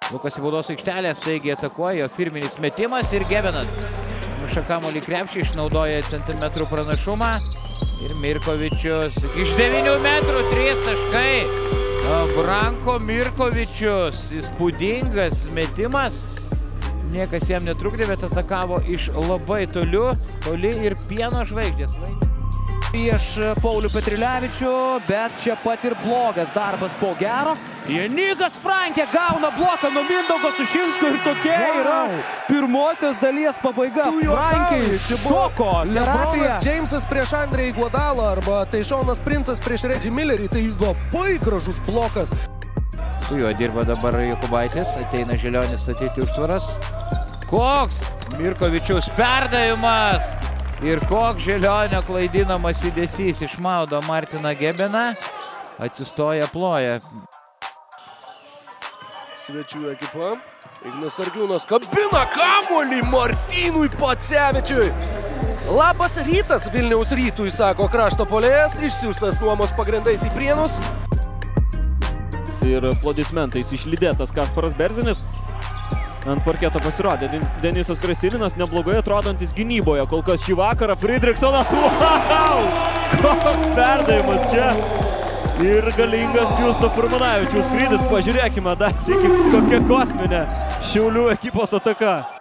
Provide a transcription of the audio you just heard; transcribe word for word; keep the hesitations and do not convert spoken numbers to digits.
Lukas į baudos aikštelę, staigiai atakuoja, jo firminis metimas ir Gebenas. Muša kamuolį krepšį, išnaudoja centimetrų pranašumą. Ir Mirkovičius iš devynių metrų, trys taškai. Branko Mirkovičius, įspūdingas metimas. Niekas jam netrukdė, bet atakavo iš labai tolių, toli ir pieno žvaigždės. Prieš Paulių Petrilevičių, bet čia pat ir blogas darbas po gero. Janikas Frankė gauna bloką nuo Mindaugo Sušinsko ir tokia yra pirmosios dalies pabaiga. Frankiai šoko Lebronas Džeimsas prieš Andrei Iguodalą arba Taišonas Princas prieš Reggie Millerį. Tai labai gražus blokas. Su juo dirba dabar Jokubaitis, ateina Želionis statyti užtvaras. Koks Mirkovičiaus perdavimas! Ir koks Želionio klaidinamas įdėsys išmaudo Martiną Gebeną. Atsistoja, ploja. Svečių ekipa. Ignas Sargiūnas kabina kamuolį Martynui Pacevičiui. Labas rytas Vilniaus Rytui, sako krašto puolėjas, išsiųstas nuomos pagrindais į Prienus. Ir aplodismentais išlydėtas Kasparas Berzinis. Ant parketo pasirodė Denisas Krastilinas, neblogai atrodantis gynyboje. Kol kas šį vakarą Fridriksonas. Wow! Koks perdavimas čia. Ir galingas Justo Furmanavičiaus skrydis. Pažiūrėkime dar iki kokia kosminė Šiaulių ekipos ataka.